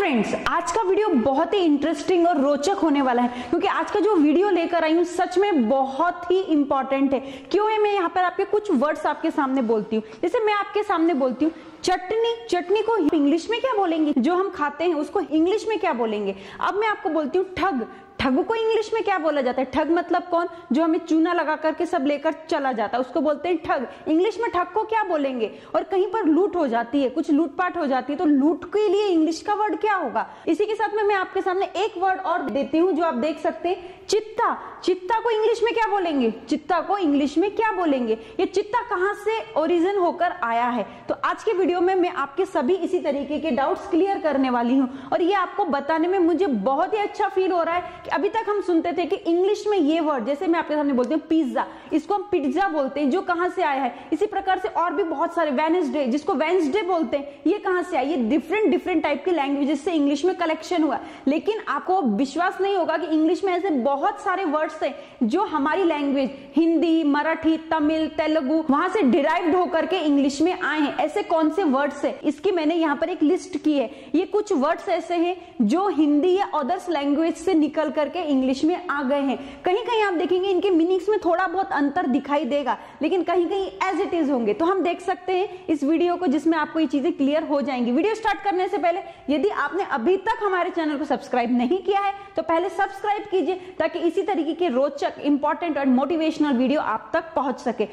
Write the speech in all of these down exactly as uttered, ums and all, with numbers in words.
Friends, आज का video बहुत ही इंटरेस्टिंग और रोचक होने वाला है क्योंकि आज का जो वीडियो लेकर आई हूँ सच में बहुत ही इंपॉर्टेंट है। क्यों है, मैं यहाँ पर आपके कुछ वर्ड्स आपके सामने बोलती हूँ। जैसे मैं आपके सामने बोलती हूँ चटनी, चटनी को इंग्लिश में क्या बोलेंगे? जो हम खाते हैं उसको इंग्लिश में क्या बोलेंगे? अब मैं आपको बोलती हूँ ठग, ठग को इंग्लिश में क्या बोला जाता है? ठग मतलब कौन? जो हमें चूना लगा करके सब लेकर चला जाता है उसको बोलते हैं ठग। इंग्लिश में ठग को क्या बोलेंगे? और कहीं पर लूट हो जाती है, कुछ लूटपाट हो जाती है तो लूट के लिए इंग्लिश का वर्ड क्या होगा? इसी के साथ में मैं आपके सामने एक वर्ड और देती हूँ जो आप देख सकते हैं, चित्ता। चित्ता को इंग्लिश में क्या बोलेंगे? चित्ता को इंग्लिश में क्या बोलेंगे? ये चित्ता कहाँ से ओरिजिन होकर आया है? तो आज के वीडियो में मैं आपके सभी इसी तरीके के डाउट्स क्लियर करने वाली हूँ और ये आपको बताने में मुझे बहुत ही अच्छा फील हो रहा है कि अभी तक हम सुनते थे कि इंग्लिश में ये वर्ड, जैसे मैं आपके सामने बोलती हूँ पिज्जा, इसको हम पिज्जा बोलते हैं, जो कहां से आया है। इसी प्रकार से और भी बहुत सारे, वेडनेसडे जिसको वेडनेसडे बोलते हैं, ये कहां से आया? ये डिफरेंट डिफरेंट टाइप की लैंग्वेजेस से इंग्लिश में कलेक्शन हुआ। लेकिन आपको विश्वास नहीं होगा कि इंग्लिश में ऐसे बहुत सारे वर्ड्स हैं जो हमारी लैंग्वेज हिंदी, मराठी, तमिल, तेलुगु वहां से डिराइव्ड होकर के इंग्लिश में आए हैं। ऐसे कौन से वर्ड्स हैं? इसकी मैंने यहाँ पर एक लिस्ट की है। ये कुछ वर्ड्स ऐसे हैं जो हिंदी या अदर्स लैंग्वेज से निकल करके इंग्लिश में आ गए हैं। कहीं कहीं आप देखेंगे इनके मीनिंग्स में थोड़ा बहुत अंतर दिखाई देगा, लेकिन कहीं कहीं एज इट इज होंगे। तो हम देख सकते हैं इस वीडियो को जिसमें आपको ये चीजें क्लियर हो जाएंगी। वीडियो स्टार्ट करने से पहले यदि आपने अभी तक हमारे चैनल को सब्सक्राइब नहीं किया है तो पहले सब्सक्राइब कीजिए ताकि इसी तरीके के रोचक, इंपॉर्टेंट और मोटिवेशनल वीडियो आप तक पहुंच सके।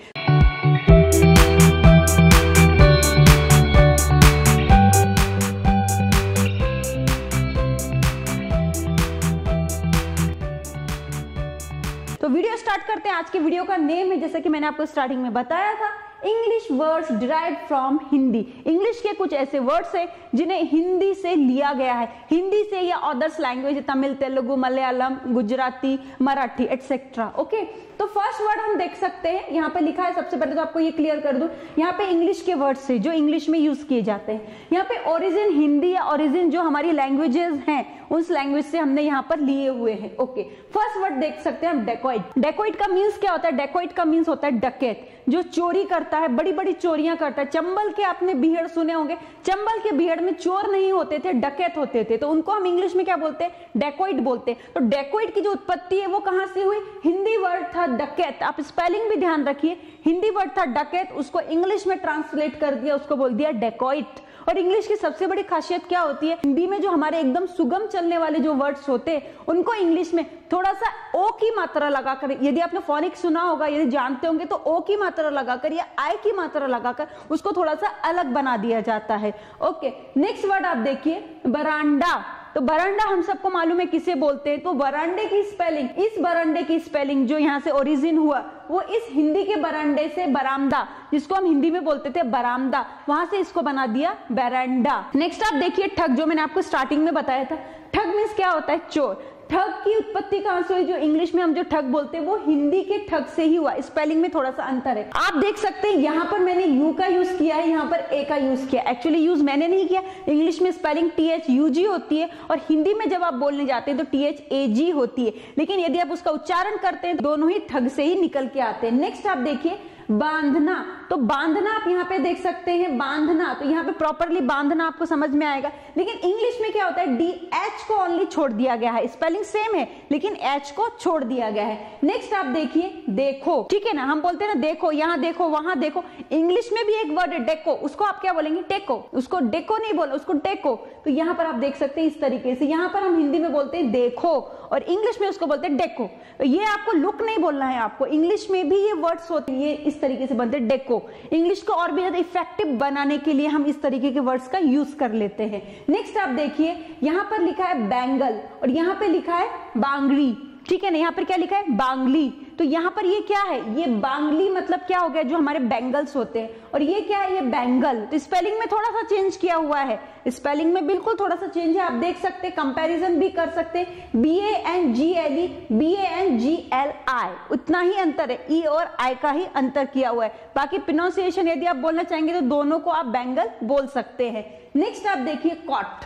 तो वीडियो स्टार्ट करते हैं। आज के वीडियो का नेम है, जैसा कि मैंने आपको स्टार्टिंग में बताया था, English words derive from Hindi. इंग्लिश के कुछ ऐसे वर्ड्स हैं जिन्हें हिंदी से लिया गया है, हिंदी से या others language, Tamil, Telugu, Malayalam, Gujarati, Marathi etcetera. Okay, तो फर्स्ट वर्ड हम देख सकते हैं, यहाँ पे लिखा है। सबसे पहले तो आपको ये क्लियर कर दूं, यहाँ पे इंग्लिश के वर्ड्स है जो इंग्लिश में यूज किए जाते हैं। यहाँ पे ओरिजिन हिंदी या ओरिजिन जो हमारी लैंग्वेजेस हैं उस लैंग्वेज से हमने यहाँ पर लिए हुए हैं। ओके, फर्स्ट वर्ड देख सकते हैं हम, डेकोइट। डेकोइट का मीन्स क्या होता है? डेकोइट का मीन्स होता है डकैत, जो चोरी करता है, बड़ी बड़ी चोरियां करता है। चंबल के आपने बीहड़ सुने होंगे, चंबल के बीहड़ में चोर नहीं होते थे, डकैत होते थे, तो उनको हम इंग्लिश में क्या बोलते हैं? डेकोइट बोलते हैं। तो डेकोइट की जो उत्पत्ति है वो कहां से हुई? हिंदी वर्ड था डकैत। आप स्पेलिंग भी ध्यान रखिए, हिंदी वर्ड था डकैत, उसको इंग्लिश में ट्रांसलेट कर दिया, उसको बोल दिया डेकोइट। और इंग्लिश की सबसे बड़ी खासियत क्या होती है? हिंदी में जो हमारे एकदम सुगम चलने वाले जो वर्ड्स होते हैं उनको इंग्लिश में थोड़ा सा ओ की मात्रा लगाकर, यदि आपने फोनिक सुना होगा, यदि जानते होंगे, तो ओ की मात्रा लगाकर या आई की मात्रा लगाकर उसको थोड़ा सा अलग बना दिया जाता है। ओके, नेक्स्ट वर्ड आप देखिए, बरांडा। तो बरांडा हम सबको मालूम है किसे बोलते हैं। तो बरांडे की स्पेलिंग, इस बरांडे की स्पेलिंग जो यहाँ से ओरिजिन हुआ वो इस हिंदी के बरांडे से, बरामदा, जिसको हम हिंदी में बोलते थे बरामदा, वहां से इसको बना दिया बरांडा। नेक्स्ट आप देखिए ठग, जो मैंने आपको स्टार्टिंग में बताया था। ठग मीन्स क्या होता है? चोर। ठग की उत्पत्ति कहां से हुई? जो इंग्लिश में हम जो ठग बोलते हैं वो हिंदी के ठग से ही हुआ। स्पेलिंग में थोड़ा सा अंतर है। आप देख सकते हैं यहाँ पर मैंने यू का यूज किया है, यहाँ पर ए का यूज किया। एक्चुअली यूज मैंने नहीं किया, इंग्लिश में spelling T H U G होती है और हिंदी में जब आप बोलने जाते हैं तो टी एच ए जी होती है, लेकिन यदि आप उसका उच्चारण करते हैं तो दोनों ही ठग से ही निकल के आते हैं। नेक्स्ट आप देखिए बांधना। तो बांधना आप यहाँ पे देख सकते हैं, बांधना, तो यहाँ पे प्रॉपरली बांधना आपको समझ में आएगा, लेकिन इंग्लिश में क्या होता है? डी एच को ओनली छोड़ दिया गया है। स्पेलिंग सेम है लेकिन एच को छोड़ दिया गया है। नेक्स्ट आप देखिए देखो, ठीक है ना, हम बोलते हैं ना देखो, यहाँ देखो, वहां देखो। इंग्लिश में भी एक वर्ड है डेको, उसको आप क्या बोलेंगे? टेको। उसको डेको नहीं बोला, उसको टेको। तो यहाँ पर आप देख सकते हैं इस तरीके से, यहाँ पर हम हिंदी में बोलते हैं देखो और इंग्लिश में उसको बोलते हैं डेको। तो ये आपको लुक नहीं बोलना है, आपको इंग्लिश में भी ये वर्ड्स होते हैं, ये इस तरीके से बनते हैं डेको। इंग्लिश को और भी ज्यादा इफेक्टिव बनाने के लिए हम इस तरीके के वर्ड्स का यूज कर लेते हैं। नेक्स्ट आप देखिए, यहाँ पर लिखा है बैंगल और यहाँ पे लिखा है बांगड़ी, ठीक है ना। यहाँ पर क्या लिखा है? बांगली। तो यहाँ पर ये क्या है? ये बांगली मतलब क्या हो गया? जो हमारे बैंगल्स होते हैं। और ये क्या है? ये बैंगल। तो स्पेलिंग में थोड़ा सा चेंज किया हुआ है, स्पेलिंग में बिल्कुल थोड़ा सा चेंज है। आप देख सकते हैं, कंपैरिजन भी कर सकते हैं। B A N G L E, B A N G L I, उतना ही अंतर है, ई और आई का ही अंतर किया हुआ है। बाकी प्रोनाउंसिएशन यदि आप बोलना चाहेंगे तो दोनों को आप बैंगल बोल सकते हैं। नेक्स्ट आप देखिए कॉट।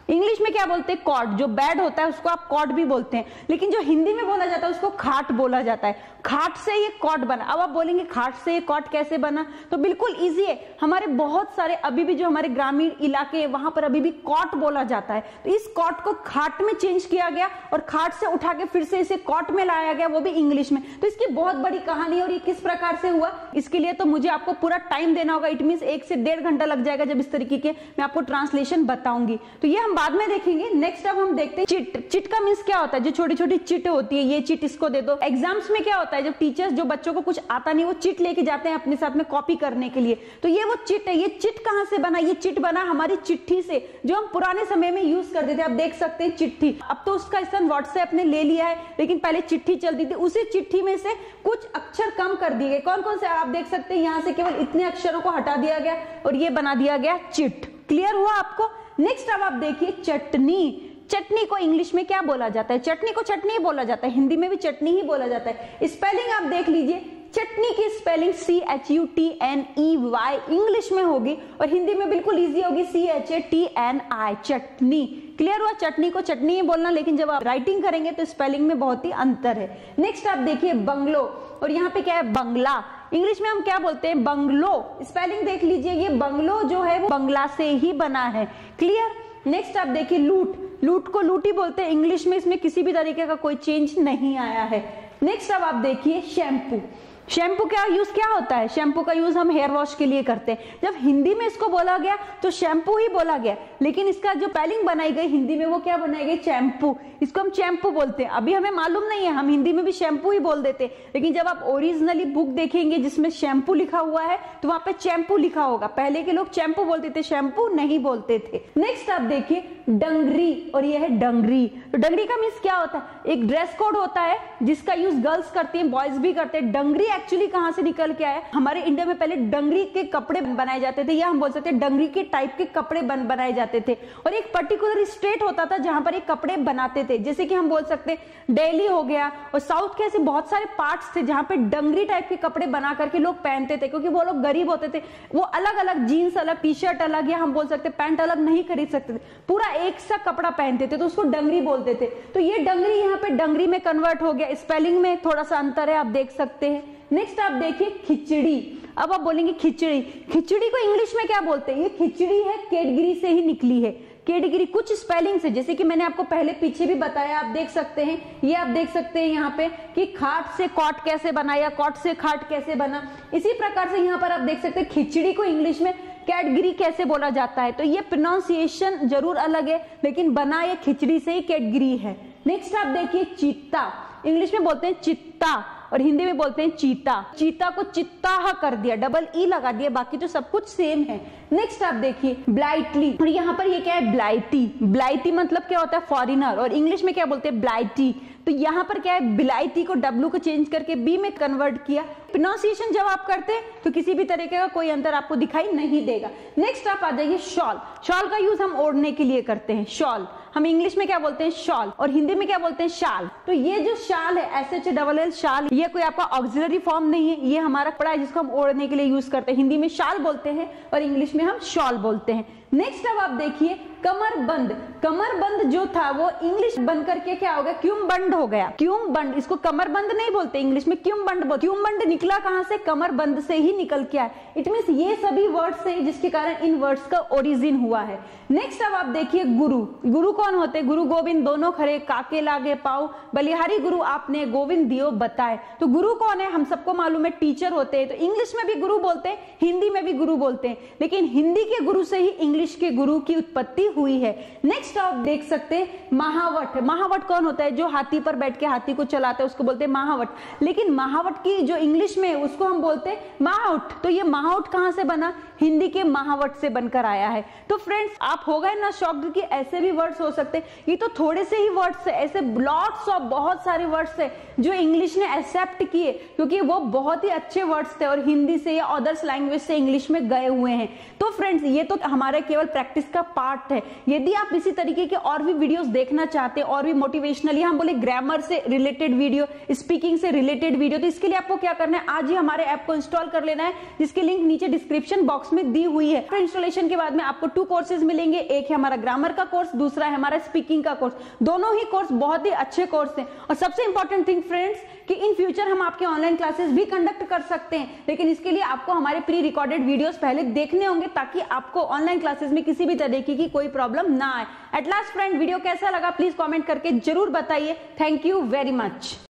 इंग्लिश में क्या बोलते हैं, कॉट। जो बेड होता है उसको आप कॉट भी बोलते हैं, लेकिन जो हिंदी में बोला जाता है उसको खाट बोला जाता है। खाट से ये कॉट बना। अब आप बोलेंगे खाट से ये कॉट कैसे बना, तो बिल्कुल इजी है। हमारे बहुत सारे अभी भी जो हमारे ग्रामीण इलाके हैं वहां पर अभी भी कॉट बोला जाता है, तो इस कॉट को खाट में चेंज किया गया और खाट से उठा के फिर से इसे कॉट में लाया गया, वो भी इंग्लिश में। तो इसकी बहुत बड़ी कहानी है और ये किस प्रकार से हुआ, इसके लिए तो मुझे आपको पूरा टाइम देना होगा। इट मींस एक से डेढ़ घंटा लग जाएगा जब इस तरीके के मैं आपको ट्रांसलेशन बताऊंगी, तो ये हम बाद में देखेंगे। नेक्स्ट अब हम देखते हैं चिट। चिट का मींस क्या होता है, जो छोटी छोटी चिट होती है, ये चिट इसको दे दो। एग्जाम्स में क्या होता है, जब टीचर्स जो बच्चों को कुछ आता नहीं वो चिट लेके जाते हैं अपने साथ में कॉपी करने के लिए, तो ये वो चिट है। ये चिट कहां से बना, ये चिट बना हमारी चिट्ठी से, जो हम पुराने समय में यूज करते थे। आप देख सकते हैं चिट्ठी, अब तो उसका स्थान व्हाट्सएप ने ले लिया है, लेकिन पहले चिट्ठी चलती थी। उसी चिट्ठी में से कुछ अक्षर कम कर दिए गए। कौन कौन से आप देख सकते हैं, यहां से केवल इतने अक्षरों को हटा दिया गया और ये बना दिया गया चिट। क्लियर हुआ आपको। नेक्स्ट अब आप देखिए चटनी। चटनी को इंग्लिश में क्या बोला जाता है, चटनी को चटनी ही बोला जाता है, हिंदी में भी चटनी ही बोला जाता है। स्पेलिंग आप देख लीजिए, चटनी की spelling C H U T N E Y English में होगी और हिंदी में बिल्कुल इजी होगी, C H A T N I, chutney. Clear हुआ। चटनी को चटनी ही बोलना, लेकिन जब आप राइटिंग करेंगे तो स्पेलिंग में बहुत ही अंतर है। नेक्स्ट आप देखिए बंगलो, और यहाँ पे क्या है, बंगला। इंग्लिश में हम क्या बोलते हैं, बंगलो। स्पेलिंग देख लीजिए, ये बंगलो जो है वो बंगला से ही बना है। क्लियर। नेक्स्ट आप देखिए लूट। लूट को लूटी बोलते हैं इंग्लिश में, इसमें किसी भी तरीके का कोई चेंज नहीं आया है। नेक्स्ट अब आप देखिए शैम्पू। शैम्पू का यूज क्या होता है, शैम्पू का यूज हम हेयर वॉश के लिए करते हैं। जब हिंदी में इसको बोला गया तो शैम्पू ही बोला गया, लेकिन इसका जो स्पेलिंग बनाई गई हिंदी में वो क्या बनाई गई, चैम्पू। इसको हम चैम्पू बोलते हैं। अभी हमें मालूम नहीं है, हम हिंदी में भी शैम्पू ही बोल देते हैं, लेकिन जब आप ओरिजिनली बुक देखेंगे जिसमें शैम्पू लिखा हुआ है तो वहां पे चैम्पू लिखा होगा। पहले के लोग चैम्पू बोलते थे, शैम्पू नहीं बोलते थे। नेक्स्ट आप देखिए डंगरी, और ये है डंगरी। तो डंगरी का मीन्स क्या होता है, एक ड्रेस कोड होता है जिसका यूज गर्ल्स करती हैं, बॉयज भी करते हैं। डंगरी एक्चुअली कहां से निकल के आया, हमारे इंडिया में पहले डंगरी के कपड़े बनाए जाते थे, या हम बोल सकते हैं डंगरी के टाइप के कपड़े बन बनाए जाते थे, और एक पर्टिकुलर स्टेट होता था जहां पर ये कपड़े बनाते थे। जैसे कि हम बोल सकते हैं दिल्ली हो गया, और साउथ के ऐसे बहुत सारे पार्ट्स थे जहां पे डंगरी टाइप के कपड़े बना करके लोग पहनते थे, क्योंकि वो लोग गरीब होते थे। वो अलग अलग जीन्स अलग, टी शर्ट अलग, या हम बोल सकते पैंट अलग नहीं खरीद सकते थे, पूरा एक सा कपड़ा पहनते थे, तो उसको डंगरी बोलते थे। तो ये डंगरी यहाँ पे डंगरी में कन्वर्ट हो गया। स्पेलिंग में थोड़ा सा अंतर है, आप देख सकते हैं। नेक्स्ट आप देखिए खिचड़ी। अब आप बोलेंगे खिचड़ी, खिचड़ी को इंग्लिश में क्या बोलते हैं, ये खिचड़ी है कैटगिरी से ही निकली है। कैटेगरी कुछ स्पेलिंग से, जैसे कि मैंने आपको पहले पीछे भी बताया, आप देख सकते हैं। ये आप देख सकते हैं यहाँ पे कि खाट से कॉट कैसे बना या कॉट से खाट कैसे बना। इसी प्रकार से यहाँ पर आप देख सकते हैं खिचड़ी को इंग्लिश में कैटगिरी कैसे बोला जाता है। तो ये प्रोनाउंसिएशन जरूर अलग है, लेकिन बना ये खिचड़ी से ही कैटगिरी है। नेक्स्ट आप देखिए चित्ता। इंग्लिश में बोलते हैं चित्ता और हिंदी में बोलते हैं चीता। चीता को चित्ता कर दिया, डबल ई लगा दिया, बाकी तो सब कुछ सेम है। नेक्स्ट आप देखिए ब्लाइटली, और यहाँ पर ये क्या है, ब्लाइटी। ब्लाइटी मतलब क्या होता है, फॉरिनर, और इंग्लिश में क्या बोलते हैं, ब्लाइटी। तो यहाँ पर क्या है, ब्लाइटी को डब्ल्यू को चेंज करके बी में कन्वर्ट किया। प्रोनाउंसिएशन जब आप करते हैं तो किसी भी तरीके का कोई अंतर आपको दिखाई नहीं देगा। नेक्स्ट आप आ जाइए शॉल। शॉल का यूज हम ओढ़ने के लिए करते हैं, शॉल। हम इंग्लिश में क्या बोलते हैं, शॉल, और हिंदी में क्या बोलते हैं, शाल। तो ये जो शाल है, S H double L shawl, ये कोई आपका ऑक्सिलरी फॉर्म नहीं है, ये हमारा कपड़ा है जिसको हम ओढ़ने के लिए यूज करते हैं। हिंदी में शाल बोलते हैं और इंग्लिश में हम शॉल बोलते हैं। नेक्स्ट अब आप देखिए कमरबंद। कमरबंद जो था वो इंग्लिश बन करके क्या हो गया, क्यूमबंद हो गया। क्यूमबंद, इसको कमरबंद नहीं बोलते, इंग्लिश में क्यूमबंद बोलते। क्यूमबंद निकला कहां से, कमरबंद से ही निकल के आया। इट मींस ये सभी वर्ड्स हैं जिसके कारण इन वर्ड्स का ओरिजिन हुआ है। नेक्स्ट अब आप देखिए गुरु। गुरु कौन होते हैं, गुरु गोविंद दोनों खरे, काके लागे पाओ, बलिहारी गुरु आपने गोविंद दियो बताए। तो गुरु कौन है, हम सबको मालूम है, टीचर होते हैं। तो इंग्लिश में भी गुरु बोलते हैं, हिंदी में भी गुरु बोलते हैं, लेकिन हिंदी के गुरु से ही इंग्लिश के गुरु की उत्पत्ति हुई है। नेक्स्ट आप देख सकते हैं महावट। महावट कौन होता है, जो हाथी पर बैठ के हाथी को चलाता है, उसको बोलते हैं महावट। लेकिन महावट की जो इंग्लिश में है उसको हम बोलते हैं माउट। तो ये माउट कहां से बना, हिंदी के महावट से बनकर आया है। तो फ्रेंड्स आप हो गए ना शॉक्ड कि ऐसे भी वर्ड्स हो सकते हैं। ये तो थोड़े से ही वर्ड्स है, ऐसे लॉट्स ऑफ बहुत सारे वर्ड्स है जो इंग्लिश ने एक्सेप्ट किए, क्योंकि वो बहुत ही अच्छे वर्ड्स थे और हिंदी से या अदर्स लैंग्वेज से इंग्लिश में गए हुए हैं। तो फ्रेंड्स ये तो हमारे केवल प्रैक्टिस का पार्ट है। यदि आप इसी तरीके के और भी वीडियोस देखना चाहते हैं, और भी मोटिवेशनल, या हम बोले ग्रामर से रिलेटेड वीडियो, स्पीकिंग से रिलेटेड वीडियो, तो इसके लिए आपको क्या करना है, आज ही हमारे ऐप को इंस्टॉल कर लेना है, जिसकी लिंक नीचे डिस्क्रिप्शन बॉक्स बॉक्स में दी हुई है। इंस्टॉलेशन के बाद में आपको टू कोर्सेज मिलेंगे, एक है हमारा ग्रामर का कोर्स, दूसरा है हमारा स्पीकिंग का कोर्स। दोनों ही कोर्स बहुत ही अच्छे कोर्स हैं। और सबसे इंपॉर्टेंट थिंग फ्रेंड्स कि इन फ्यूचर हम आपके ऑनलाइन क्लासेस भी कंडक्ट कर सकते हैं, लेकिन इसके लिए आपको हमारे प्री रिकॉर्डेड वीडियोस पहले देखने होंगे ताकि आपको ऑनलाइन क्लासेस में किसी भी तरीके की कोई प्रॉब्लम ना आए। एट लास्ट फ्रेंड, वीडियो कैसा लगा प्लीज कमेंट करके जरूर बताइए। Thank you very much.